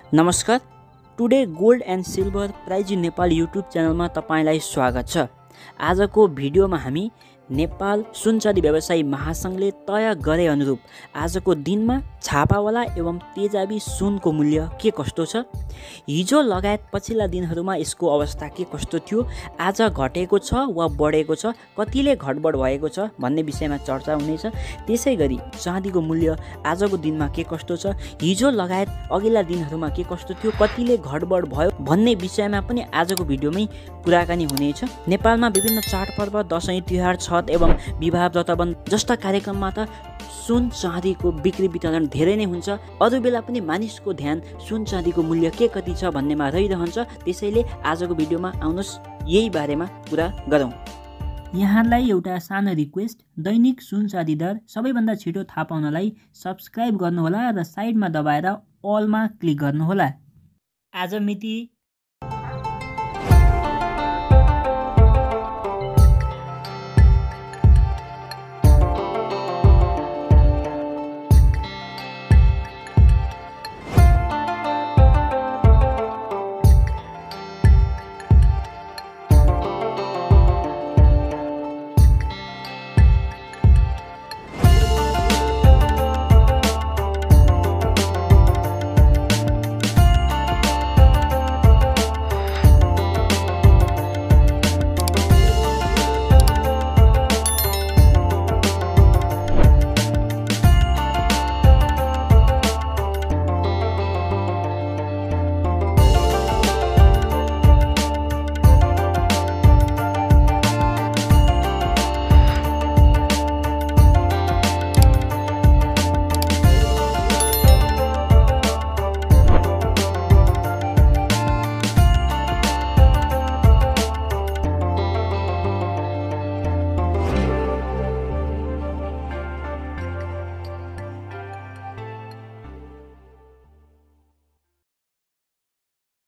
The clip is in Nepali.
नमस्कार। Today gold and silver prize in Nepal YouTube च्यानलमा तपाईलाई स्वागत छ। आजको भिडियोमा हामी नेपाल सुनचाँदी व्यवसायी महासङ्घले तय गरे अनुरूप आजको दिनमा छापावाला एवं तेजाबी सुनको मूल्य के कस्तो छ, हिजो लगायत पछिल्ला दिनहरूमा यसको अवस्था के कस्तो थियो, आज घटेको छ वा बढेको छ, कतिले घटबड भएको छ भन्ने विषयमा चर्चा हुनेछ। त्यसैगरी चाँदीको मूल्य आजको दिनमा के कस्तो छ, हिजो लगायत अघिल्ला दिनहरूमा के कस्तो थियो, कतिले घटबड भयो भन्ने विषयमा पनि आजको भिडियोमै कुराकानी हुनेछ। नेपालमा विभिन्न चाडपर्व, दशैं, तिहार, छठ एवं विवाह व्रतबन्ध जस्ता कार्यक्रममा त सुन चाँदीको बिक्री वितरण धेरै नै हुन्छ। अरू बेला पनि मानिसको ध्यान सुन चाँदीको मूल्य के कति छ भन्नेमा रहिरहन्छ। त्यसैले आजको भिडियोमा आउनुहोस् यही बारेमा कुरा गरौँ। यहाँलाई एउटा सानो रिक्वेस्ट, दैनिक सुन चाँदी दर सबैभन्दा छिटो थाहा पाउनलाई सब्सक्राइब गर्नुहोला र साइडमा दबाएर अलमा क्लिक गर्नुहोला। आज मिति